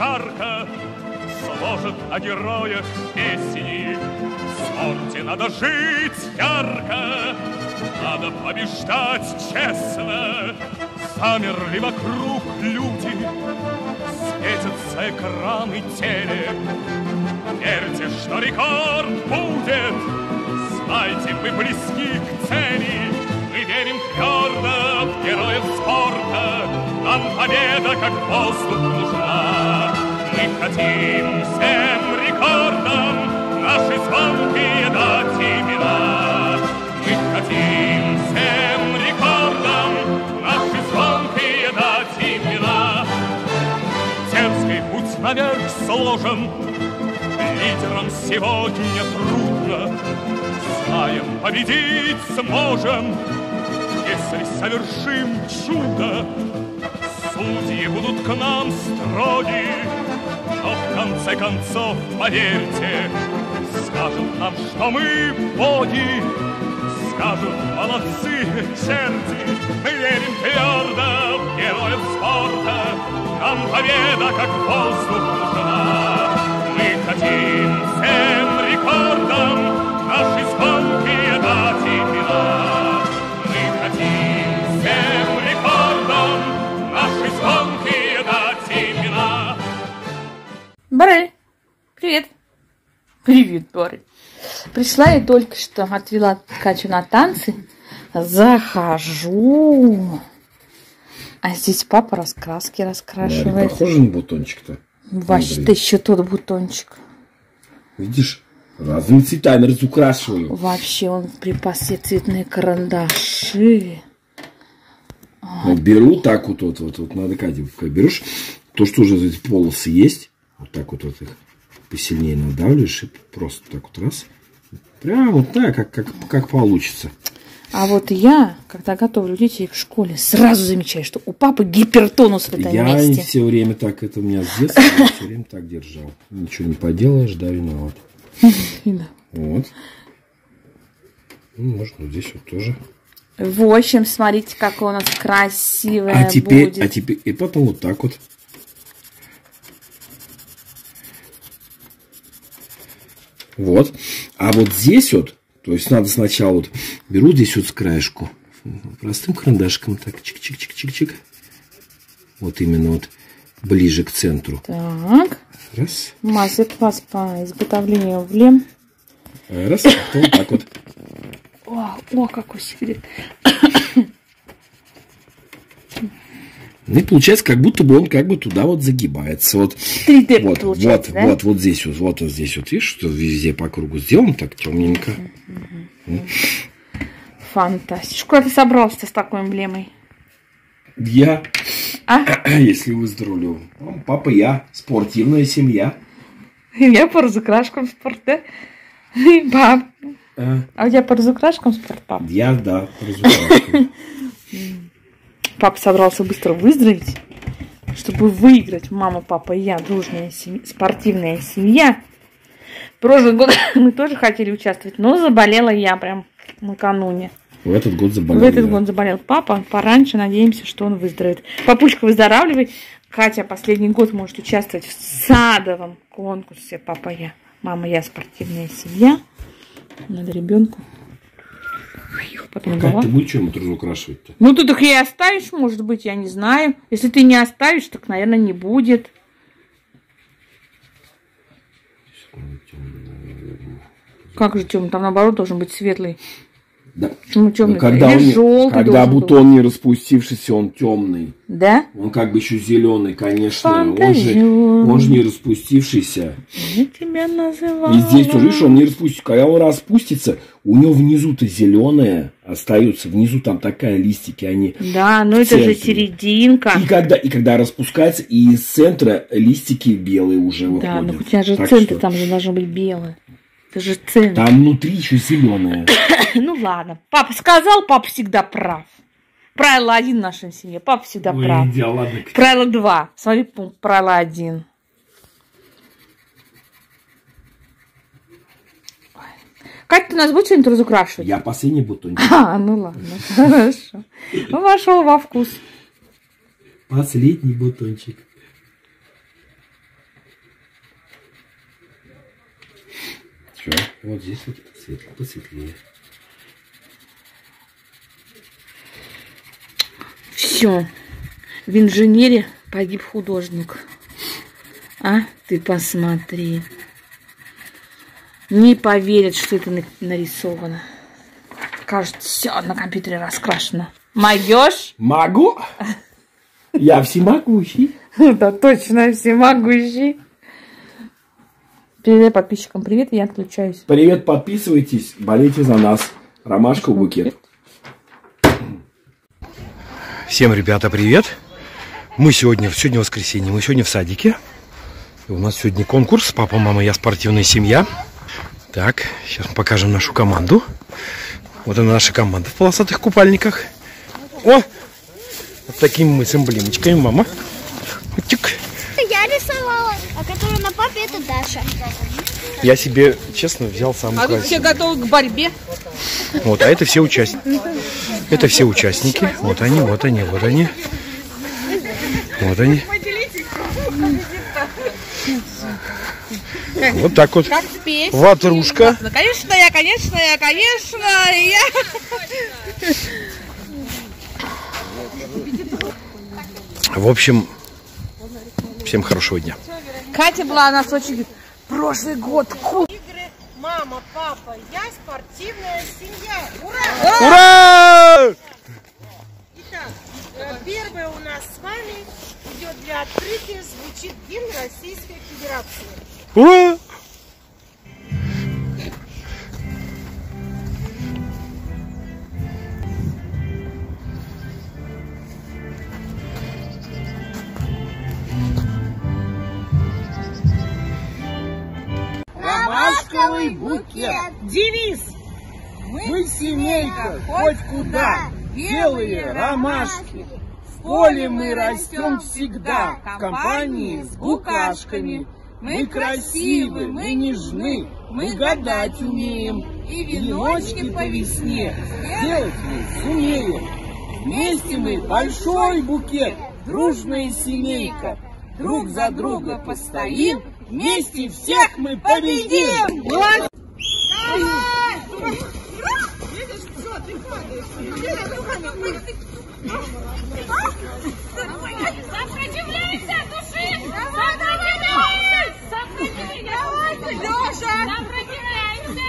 жарко, сложат о героях песни. В спорте надо жить ярко, надо побеждать честно. Замерли вокруг люди, светятся экраны телек. Верьте, что рекорд будет, знайте, мы близки к цели. Мы верим твердо в героев спорта, нам победа как воздух нужна. Мы хотим всем рекордам наши звонкие дать имена. Мы хотим всем рекордам наши звонкие дать имена. Дерзкий путь наверх сложен, лидерам сегодня трудно. Знаем, победить сможем, если совершим чудо. Судьи будут к нам строги, но в конце концов, поверьте, скажут нам, что мы боги. Скажут, молодцы, черти, мы верим твердо в героев спорта. Нам победа как воздух нужна. Мы хотим всем рекордам наши звонкие дать имена. Мы хотим всем рекордам наши звонкие дать имена. Барель, привет. Привет, Барель. Пришла я только что, отвела Катю на танцы. Захожу. А здесь папа раскраски раскрашивает. Да, похоже на бутончик-то. Вообще-то еще тот бутончик. Видишь, разными цветами разукрашиваю. Вообще он припас все цветные карандаши. Вот беру так вот, надо, Катя, берешь то, что уже эти полосы есть, вот так вот их посильнее надавливаешь и просто так вот раз. Прям вот так, как получится. А вот я, когда готовлю детей в школе, сразу замечаю, что у папы гипертонус в этом месте. Я все время так, это у меня с детства, я все время так держал. Ничего не поделаешь, да, виноват. Вот. Ну, можно здесь вот тоже. В общем, смотрите, какое у нас красивое будет. А теперь, и потом вот так вот. Вот. А вот здесь вот, то есть надо сначала вот, беру здесь вот с краешку, простым карандашиком, так, чик-чик-чик-чик-чик. Вот именно вот ближе к центру. Так. Раз. Мастер-класс по изготовлению эмблем. Раз. Вот так вот. О, какой секрет. Ну и получается, как будто бы он как бы туда вот загибается. Вот 3D вот, получается, да? вот здесь вот здесь вот, видишь, что везде по кругу сделано так темненько. Фантастика. Куда ты собрался с такой эмблемой? Я, если выздоровлю. Папа, я, спортивная семья. Я по разукрашкам спорт, да? И пап. А у тебя по разукрашкам спорт, пап? Я, да, по разукрашкам. Папа собрался быстро выздороветь, чтобы выиграть. Мама, папа и я, дружная семья, спортивная семья. Прошлый год мы тоже хотели участвовать, но заболела я прям накануне. В этот год заболел. В этот год заболел папа. Пораньше надеемся, что он выздоровеет. Папучка, выздоравливай. Катя последний год может участвовать в садовом конкурсе. Папа, я. Мама, я, спортивная семья. Надо ребенку. Потом как ты будешь чем это разукрашивать-то? Ну, ты так и оставишь, может быть, я не знаю. Если ты не оставишь, так, наверное, не будет. Как же темный? Там, наоборот, должен быть светлый. Да. Почему темный? Когда, или желтый когда должен бутон быть. не распустившийся, он темный. Да? Он как бы еще зеленый, конечно. Фантазион. Он же не распустившийся. Я тебя называла. И здесь тоже, видишь, он не распустится. Когда он распустится, у него внизу-то зеленое остается. Внизу там такая листики, они. Да, но это же серединка. И когда распускается, и из центра листики белые уже выходят. Да, но у тебя же так центр что... там же должно быть белое. Это же центр. Там внутри еще зеленое. Ну ладно. Папа сказал, папа всегда прав. Правило 1 в нашей семье. Папа всегда прав. Идеал, ладно. Правило 2. Смотри, пункт правило 1. Катя, ты нас будешь что-нибудь разукрашивать? Я последний бутончик. Ну ладно, хорошо. Ну, вошел во вкус. Последний бутончик. Все, вот здесь вот посветлее. Все. В инженере погиб художник. А? Ты посмотри. Не поверят, что это нарисовано. Кажется, все на компьютере раскрашено. Могешь? Могу. Я всемогущий. Да точно, всемогущий. Передай подписчикам привет, и я отключаюсь. Привет, подписывайтесь, болейте за нас. Ромашка букет. Всем, ребята, привет. Мы сегодня воскресенье, мы сегодня в садике. И у нас сегодня конкурс «Папа, мама, я спортивная семья». Так, сейчас мы покажем нашу команду. Вот она, наша команда в полосатых купальниках. О! Вот такими мы с эмблемочками, мама. Тик. Я рисовала, а которая на папе, это Даша. Я себе, честно, взял самый классный. А вы все готовы к борьбе? Вот, а это все участники. Это все участники. Вот они, вот они, вот они. Вот они. Вот так вот. Как спеть? Ватрушка. Ну, конечно, я. В общем, всем хорошего дня. Катя была у нас очень... Прошлый год. Игры «Мама, папа, я спортивная семья». Ура! Ура! Итак, первое у нас с вами идет для открытия, звучит гимн Российской Федерации. Ура! Ромашковый букет. Девиз. Мы семейка, хоть куда, белые ромашки. В поле мы растем всегда, в компании с букашками. Мы красивы, мы нежны, мы гадать умеем. И веночки по весне сделать мы сумеем. Вместе мы большой букет, дружная семейка. Друг за друга постоим, вместе всех мы победим! Сопротивляйся, души! Сопротивляйся! Лёша! Сопротивляйся!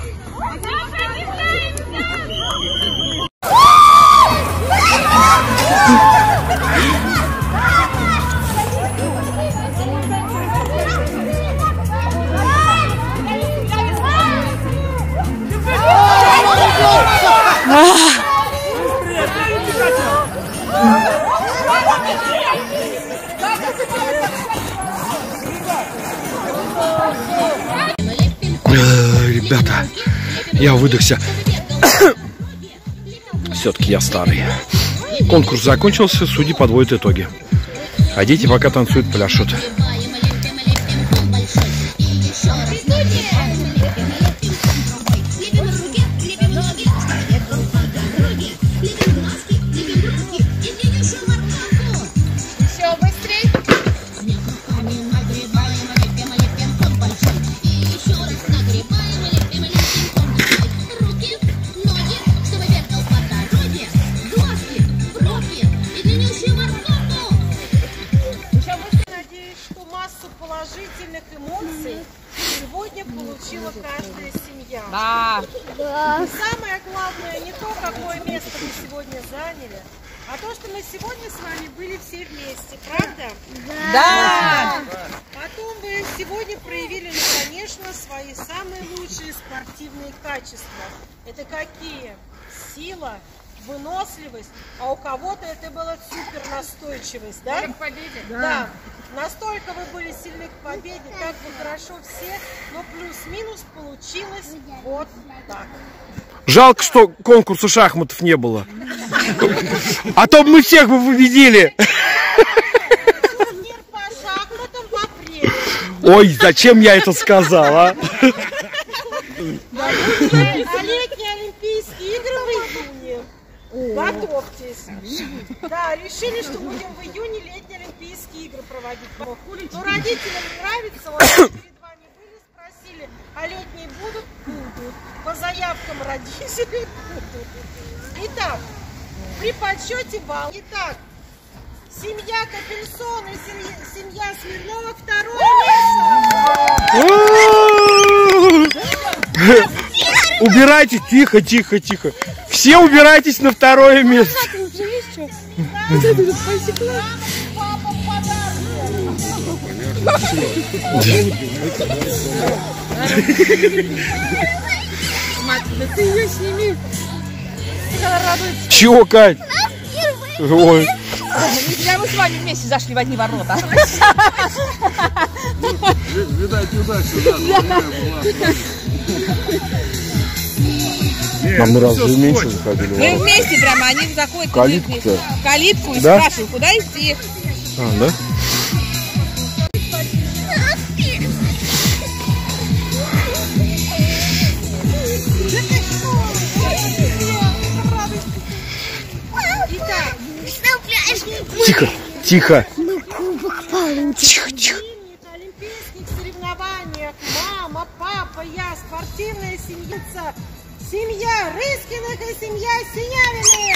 Ребята, я выдохся. Все-таки я старый. Конкурс закончился, судьи подводят итоги. А дети пока танцуют, пляшут. Положительных эмоций сегодня получила каждая семья. Да. И самое главное не то, какое место мы сегодня заняли, а то, что мы сегодня с вами были все вместе, правда? Да. Потом вы сегодня проявили, конечно, свои самые лучшие спортивные качества. Это какие? Сила, выносливость, а у кого-то это была супер настойчивость, да? К победе. Да. Настолько вы были сильны к победе, как бы хорошо все, но плюс-минус получилось вот так. Жалко, что конкурса шахматов не было. А то мы всех бы победили. Турнир по шахматам в апреле. Ой, зачем я это сказал, а? А летние Олимпийские игры в июне. Готовьтесь. Да, решили, что будем в июне летние Олимпийские игры проводить. Но родителям нравится, вот перед вами были, спросили, а летние будут? по заявкам родителей. Итак, при подсчете баллов. Итак, семья Капельсон и семья Смирнова второе место. Убирайте, тихо, тихо, тихо. Все убирайтесь на второе место. Папа подарки. Да ты ее сними. Чего, Кать? Ой. Нельзя, мы с вами вместе зашли в одни ворота. Видать, удача, да. А мы разве меньше заходили? Мы вместе прямо, они заходят Калитку-то? в калитку и Да? спрашивают, куда идти. А, да? Тихо, тихо. Тихо, тихо. На олимпийских соревнованиях мама, папа, я, спортивная семьица, семья Рыскиных и семья Синявиных.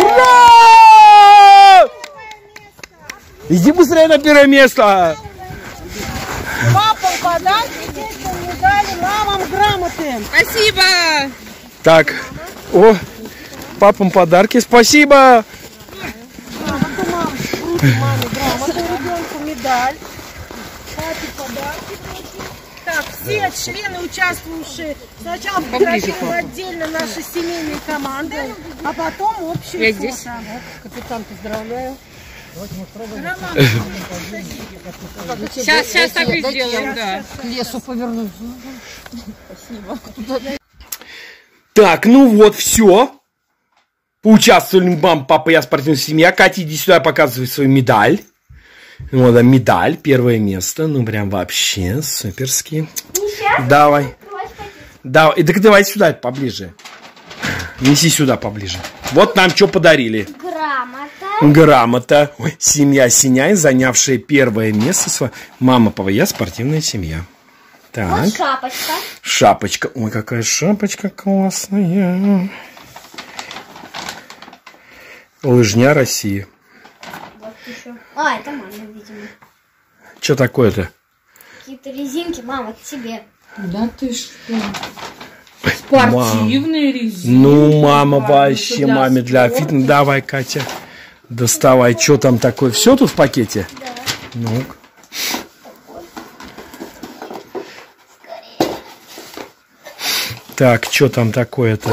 Ура! Иди быстрее на первое место. Папам подарки, детям медали, мамам грамоты. Спасибо! Так, о, папам подарки, спасибо. Маме грамоту, ребенку медаль. Папе подарки. Так, все члены, участвующие, сначала фотографируем отдельно наши семейные команды, а потом общие Я фото. здесь. Капитан, поздравляю. Сейчас так и сделаем, да. К лесу повернусь. Так, ну вот, все. Поучаствовали мама, папа, я, спортивная семья. Катя, иди сюда, показывай свою медаль. Вот, да, медаль, первое место. Ну, прям вообще суперски. Давай. Давай, так давай сюда поближе. Неси сюда поближе. Вот нам что подарили. Грамота. Ой, семья Синяй, занявшая первое место. Мама, папа, я, спортивная семья. Так. Вот шапочка. Шапочка. Ой, какая шапочка классная. Лыжня России. Вот еще. А, это мама, видимо. Что такое-то? Какие-то резинки, мама, это тебе. Да ты что? Спортивные резинки. Ну, мама, вообще, маме для фитнеса. Давай, Катя, доставай. Что там такое? Все тут в пакете? Да. Ну-ка. Так, что там такое-то?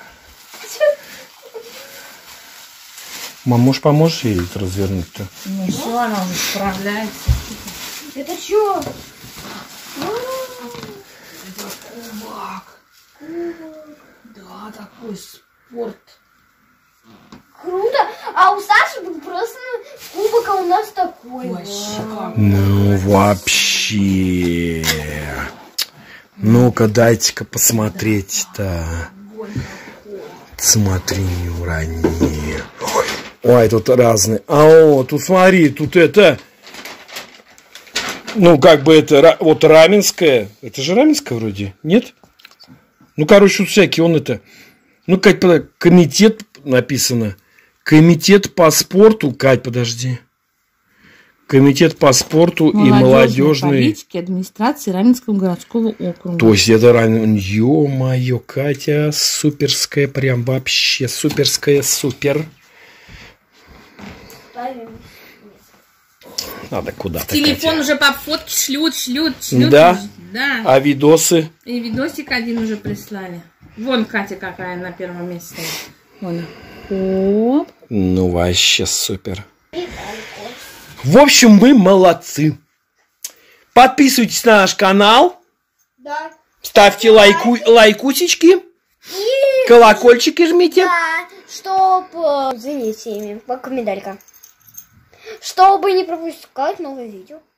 Мам, может, поможешь ей это развернуть-то? Ну что, она уже справляется. Это что? Кубок. Да, такой спорт. Круто. А у Саши был просто кубок, а у нас такой. Вообще как. Ну, вообще. Ну-ка, дайте-ка посмотреть-то. Смотри, не урони. Ой, тут разные. А, о, тут смотри, тут это... Ну, как бы это... Вот Раменское. Это же Раменское вроде, нет? Ну, короче, тут всякие, он это... Ну, Кать, комитет написано. Комитет по спорту. Кать, подожди. Комитет по спорту и молодежной политики администрации Раменского городского округа. То есть это ё-моё, Катя, суперская, прям вообще суперская, супер. Надо куда-то. Телефон Катя. уже по фотке шлют. Да? Да. А видосы? И видосик один уже прислали. Вон Катя какая на первом месте стоит. Вон. Оп. Ну, вообще супер. В общем, мы молодцы. Подписывайтесь на наш канал. Да. Ставьте лайкусечки. И... Колокольчики жмите. Да, чтобы... Извините ими, комментарийка. Чтобы не пропускать новые видео.